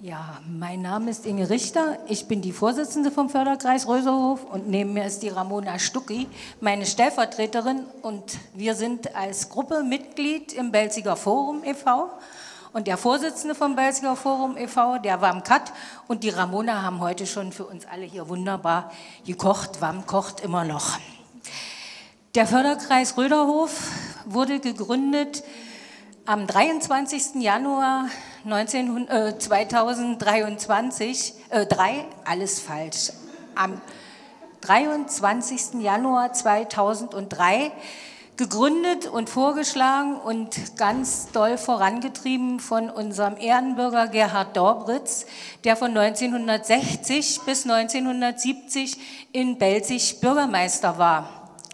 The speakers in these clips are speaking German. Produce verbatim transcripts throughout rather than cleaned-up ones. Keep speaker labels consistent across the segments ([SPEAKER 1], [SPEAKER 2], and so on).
[SPEAKER 1] Ja, mein Name ist Inge Richter. Ich bin die Vorsitzende vom Förderkreis Röserhof und neben mir ist die Ramona Stucki, meine Stellvertreterin. Und wir sind als Gruppe Mitglied im Belziger Forum e V Und der Vorsitzende vom Belziger Forum e V, der Wam Kat und die Ramona haben heute schon für uns alle hier wunderbar gekocht. Wam kocht immer noch. Der Förderkreis Röderhof wurde gegründet am dreiundzwanzigsten Januar zweitausenddreiundzwanzig, äh, drei, alles falsch, am dreiundzwanzigsten Januar zweitausenddrei gegründet und vorgeschlagen und ganz doll vorangetrieben von unserem Ehrenbürger Gerhard Dorbritz, der von neunzehnhundertsechzig bis neunzehnhundertsiebzig in Belzig Bürgermeister war.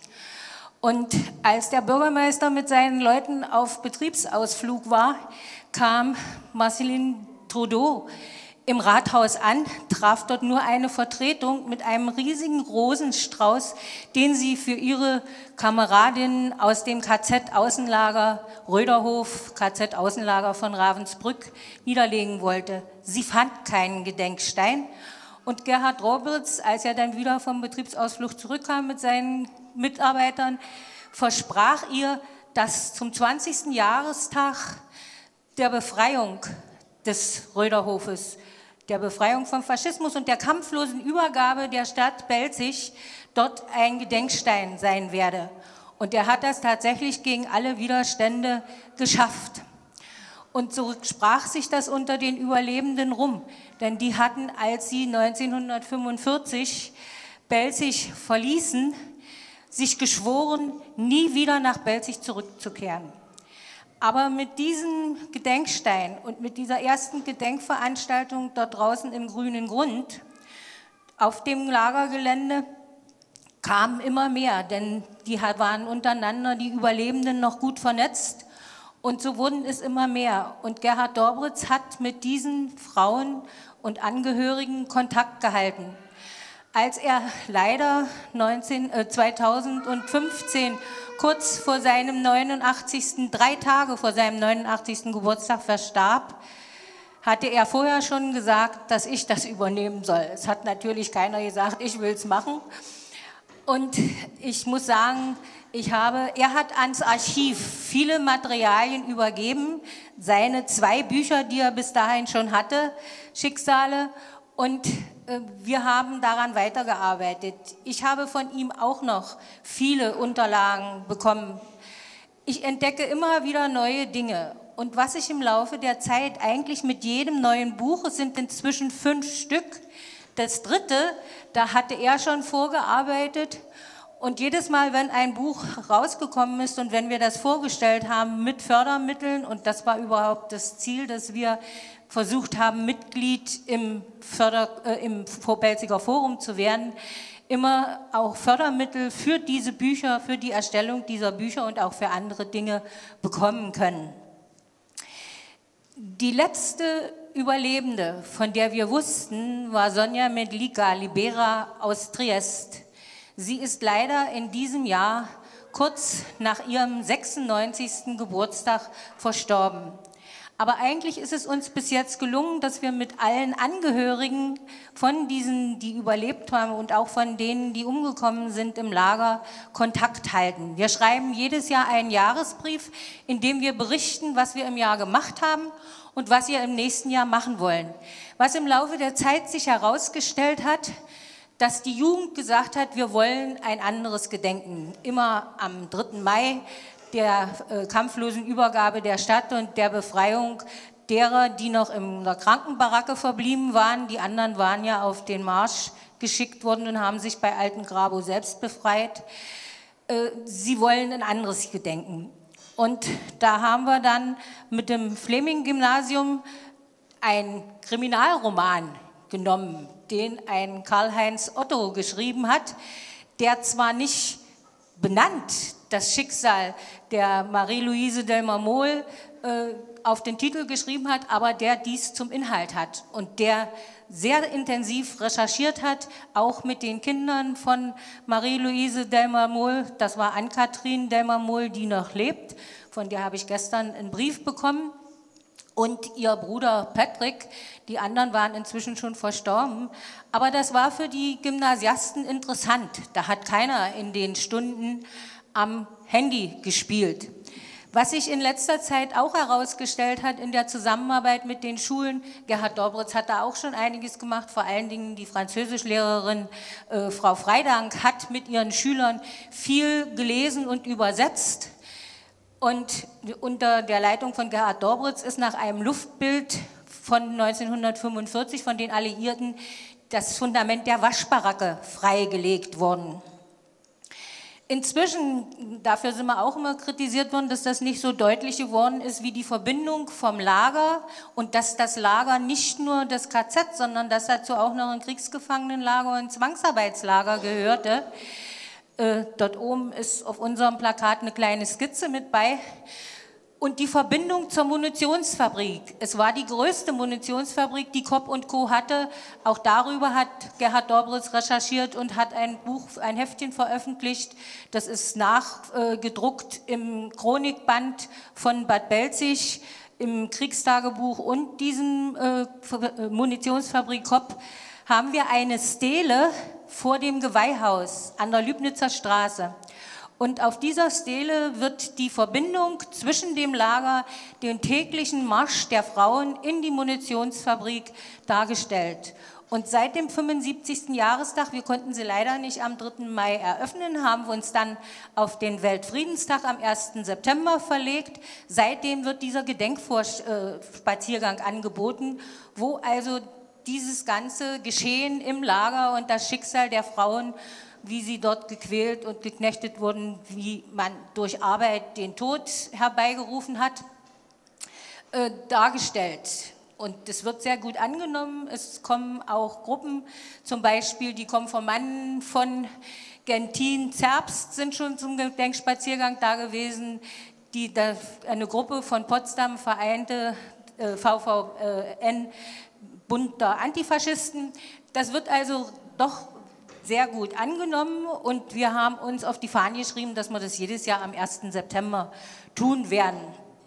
[SPEAKER 1] Und als der Bürgermeister mit seinen Leuten auf Betriebsausflug war, kam Marceline Trudeau im Rathaus an, traf dort nur eine Vertretung mit einem riesigen Rosenstrauß, den sie für ihre Kameradinnen aus dem K Z-Außenlager Röderhof, K Z-Außenlager von Ravensbrück, niederlegen wollte. Sie fand keinen Gedenkstein und Gerhard Dorbritz, als er dann wieder vom Betriebsausflug zurückkam mit seinen Mitarbeitern, versprach ihr, dass zum zwanzigsten Jahrestag der Befreiung des Röderhofes, der Befreiung vom Faschismus und der kampflosen Übergabe der Stadt Belzig dort ein Gedenkstein sein werde. Und er hat das tatsächlich gegen alle Widerstände geschafft. Und so sprach sich das unter den Überlebenden rum, denn die hatten, als sie neunzehnhundertfünfundvierzig Belzig verließen, sich geschworen, nie wieder nach Belzig zurückzukehren. Aber mit diesem Gedenkstein und mit dieser ersten Gedenkveranstaltung dort draußen im grünen Grund auf dem Lagergelände kamen immer mehr, denn die waren untereinander, die Überlebenden, noch gut vernetzt und so wurden es immer mehr. Und Gerhard Dorbritz hat mit diesen Frauen und Angehörigen Kontakt gehalten. Als er leider zweitausendfünfzehn kurz vor seinem neunundachtzigsten, drei Tage vor seinem neunundachtzigsten Geburtstag verstarb, hatte er vorher schon gesagt, dass ich das übernehmen soll. Es hat natürlich keiner gesagt, ich will es machen. Und ich muss sagen, ich habe, er hat ans Archiv viele Materialien übergeben, seine zwei Bücher, die er bis dahin schon hatte, Schicksale, und wir haben daran weitergearbeitet. Ich habe von ihm auch noch viele Unterlagen bekommen. Ich entdecke immer wieder neue Dinge. Und was ich im Laufe der Zeit eigentlich mit jedem neuen Buch, es sind inzwischen fünf Stück, das dritte, da hatte er schon vorgearbeitet. Und jedes Mal, wenn ein Buch rausgekommen ist und wenn wir das vorgestellt haben mit Fördermitteln, und das war überhaupt das Ziel, dass wir versucht haben, Mitglied im, Förder, äh, im Belziger Forum zu werden, immer auch Fördermittel für diese Bücher, für die Erstellung dieser Bücher und auch für andere Dinge bekommen können. Die letzte Überlebende, von der wir wussten, war Sonja Medlika Libera aus Triest. Sie ist leider in diesem Jahr kurz nach ihrem sechsundneunzigsten Geburtstag verstorben. Aber eigentlich ist es uns bis jetzt gelungen, dass wir mit allen Angehörigen von diesen, die überlebt haben und auch von denen, die umgekommen sind im Lager, Kontakt halten. Wir schreiben jedes Jahr einen Jahresbrief, in dem wir berichten, was wir im Jahr gemacht haben und was wir im nächsten Jahr machen wollen. Was im Laufe der Zeit sich herausgestellt hat, dass die Jugend gesagt hat, wir wollen ein anderes Gedenken. Immer am dritten Mai, der äh, kampflosen Übergabe der Stadt und der Befreiung derer, die noch in der Krankenbaracke verblieben waren. Die anderen waren ja auf den Marsch geschickt worden und haben sich bei Altengrabow selbst befreit. Äh, sie wollen ein anderes Gedenken. Und da haben wir dann mit dem Fleming-Gymnasium einen Kriminalroman genommen, den ein Karl-Heinz Otto geschrieben hat, der zwar nicht benannt das Schicksal der Marie-Louise Delmarmol äh, auf den Titel geschrieben hat, aber der dies zum Inhalt hat und der sehr intensiv recherchiert hat, auch mit den Kindern von Marie-Louise Delmarmol. Das war Ann-Kathrin Delmarmol, die noch lebt, von der habe ich gestern einen Brief bekommen. und ihr Bruder Patrick. Die anderen waren inzwischen schon verstorben. Aber das war für die Gymnasiasten interessant. Da hat keiner in den Stunden am Handy gespielt. Was sich in letzter Zeit auch herausgestellt hat in der Zusammenarbeit mit den Schulen, Gerhard Dobritz hat da auch schon einiges gemacht, vor allen Dingen die Französischlehrerin äh, Frau Freidank hat mit ihren Schülern viel gelesen und übersetzt. Und unter der Leitung von Gerhard Dobritz ist nach einem Luftbild von neunzehnhundertfünfundvierzig von den Alliierten das Fundament der Waschbaracke freigelegt worden. Inzwischen, dafür sind wir auch immer kritisiert worden, dass das nicht so deutlich geworden ist wie die Verbindung vom Lager und dass das Lager nicht nur das K Z, sondern dass dazu auch noch ein Kriegsgefangenenlager und ein Zwangsarbeitslager gehörte. Äh, dort oben ist auf unserem Plakat eine kleine Skizze mit bei. Und die Verbindung zur Munitionsfabrik. Es war die größte Munitionsfabrik, die Kopp und Co. hatte. Auch darüber hat Gerhard Dobritz recherchiert und hat ein Buch, ein Heftchen veröffentlicht. Das ist nachgedruckt äh, im Chronikband von Bad Belzig, im Kriegstagebuch und diesem äh, Munitionsfabrik Kopp haben wir eine Stele vor dem Geweihhaus an der Lübnitzer Straße. Und auf dieser Stele wird die Verbindung zwischen dem Lager, dem täglichen Marsch der Frauen in die Munitionsfabrik dargestellt. Und seit dem fünfundsiebzigsten Jahrestag, wir konnten sie leider nicht am dritten Mai eröffnen, haben wir uns dann auf den Weltfriedenstag am ersten September verlegt. Seitdem wird dieser Gedenkspaziergang angeboten, wo also dieses ganze Geschehen im Lager und das Schicksal der Frauen, wie sie dort gequält und geknechtet wurden, wie man durch Arbeit den Tod herbeigerufen hat, äh, dargestellt. Und das wird sehr gut angenommen. Es kommen auch Gruppen, zum Beispiel die Konformanten von Gentin-Zerbst sind schon zum Gedenkspaziergang da gewesen, die da, eine Gruppe von Potsdam vereinte äh, V V N, Bund der Antifaschisten. Das wird also doch sehr gut angenommen und wir haben uns auf die Fahne geschrieben, dass wir das jedes Jahr am ersten September tun werden.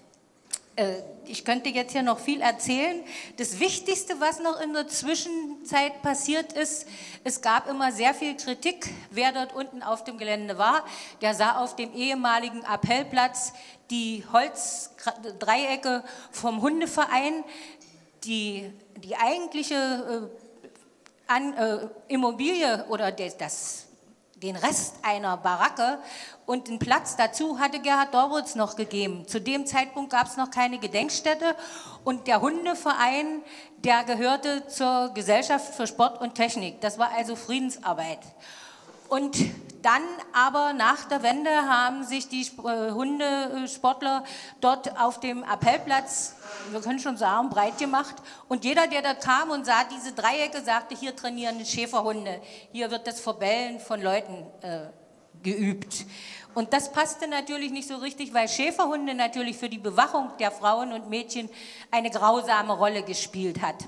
[SPEAKER 1] Äh, ich könnte jetzt hier noch viel erzählen. Das Wichtigste, was noch in der Zwischenzeit passiert ist, es gab immer sehr viel Kritik, wer dort unten auf dem Gelände war. Der sah auf dem ehemaligen Appellplatz die Holzdreiecke vom Hundeverein, die, die eigentliche äh, An, äh, Immobilie oder des, das, den Rest einer Baracke und einen Platz dazu hatte Gerhard Dobritz noch gegeben. Zu dem Zeitpunkt gab es noch keine Gedenkstätte und der Hundeverein, der gehörte zur Gesellschaft für Sport und Technik. Das war also Friedensarbeit. Und dann aber nach der Wende haben sich die äh, Hundesportler dort auf dem Appellplatz, wir können schon sagen, breit gemacht. Und jeder, der da kam und sah diese Dreiecke, sagte, hier trainieren Schäferhunde, hier wird das Verbellen von Leuten äh, geübt. Und das passte natürlich nicht so richtig, weil Schäferhunde natürlich für die Bewachung der Frauen und Mädchen eine grausame Rolle gespielt hat.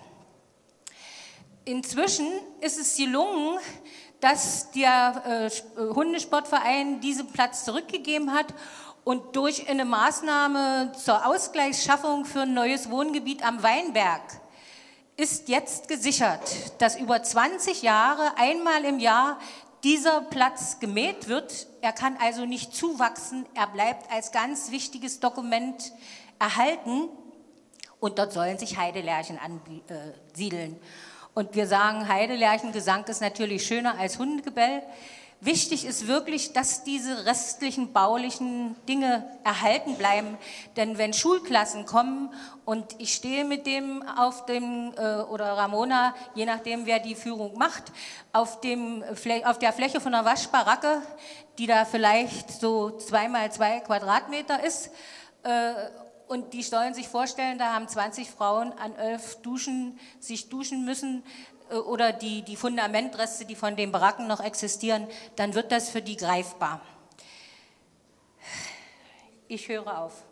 [SPEAKER 1] Inzwischen ist es gelungen, dass der äh, Hundesportverein diesen Platz zurückgegeben hat und durch eine Maßnahme zur Ausgleichsschaffung für ein neues Wohngebiet am Weinberg ist jetzt gesichert, dass über zwanzig Jahre einmal im Jahr dieser Platz gemäht wird. Er kann also nicht zuwachsen, er bleibt als ganz wichtiges Dokument erhalten und dort sollen sich Heidelärchen ansiedeln. Und wir sagen, Heidelärchengesang ist natürlich schöner als Hundegebell. Wichtig ist wirklich, dass diese restlichen baulichen Dinge erhalten bleiben, denn wenn Schulklassen kommen und ich stehe mit dem auf dem, äh, oder Ramona, je nachdem wer die Führung macht, auf, dem, auf der Fläche von einer Waschbaracke, die da vielleicht so zwei mal zwei Quadratmeter ist, äh, und die sollen sich vorstellen, da haben zwanzig Frauen an elf Duschen sich duschen müssen äh, oder die, die Fundamentreste, die von den Baracken noch existieren, dann wird das für die greifbar. Ich höre auf.